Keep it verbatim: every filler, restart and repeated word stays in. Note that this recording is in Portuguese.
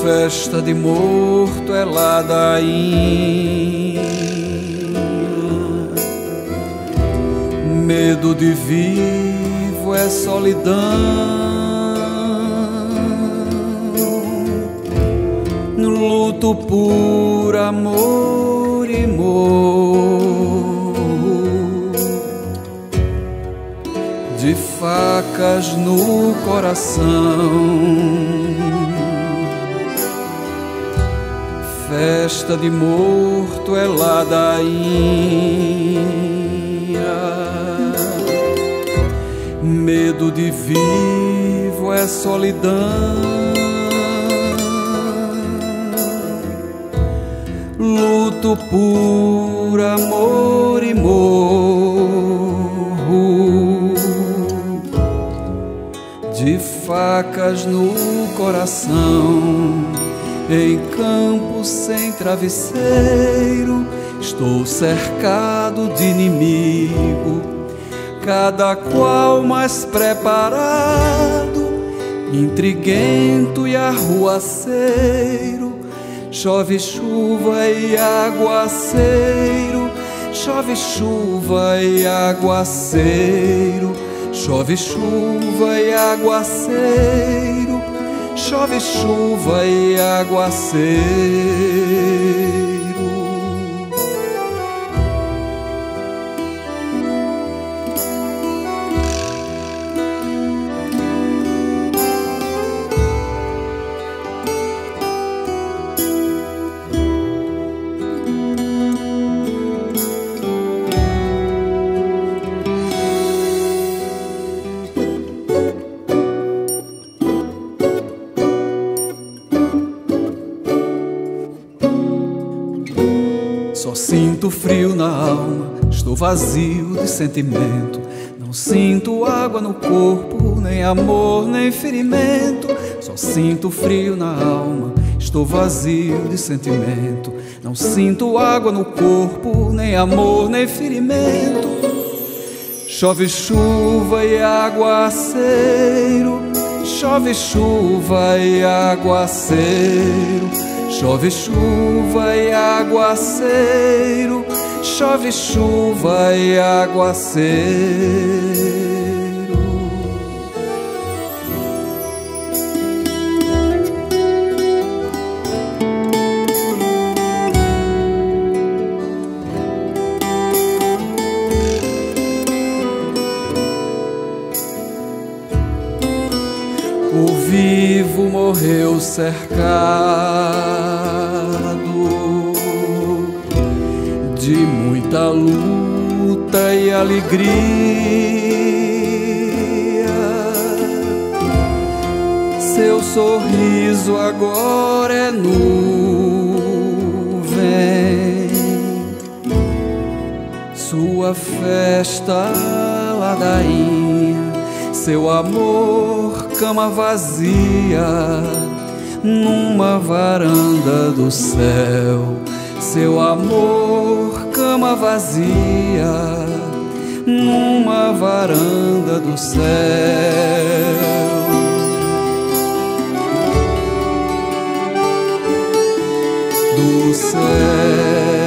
Festa de morto é ladainha, medo de vivo é solidão, no luto por amor e morro, de facas no coração. Festa de morto é ladainha, medo de vivo é solidão, luto por amor e morro, de facas no coração. Em campo sem travesseiro, estou cercado de inimigo, cada qual mais preparado, intriguento e arruaceiro. Chove chuva e aguaceiro, chove chuva e aguaceiro, chove chuva e aguaceiro, chove chuva e aguaceiro. Só sinto frio na alma, estou vazio de sentimento. Não sinto água no corpo, nem amor, nem ferimento. Só sinto frio na alma, estou vazio de sentimento. Não sinto água no corpo, nem amor, nem ferimento. Chove chuva e aguaceiro, chove chuva e aguaceiro, chove chuva e aguaceiro, chove chuva e aguaceiro. O vivo morreu cercado de muita luta e alegria. Seu sorriso agora é nuvem, sua festa ladainha, seu amor cama vazia numa varanda do céu. Seu amor cama vazia numa varanda do céu. Do céu.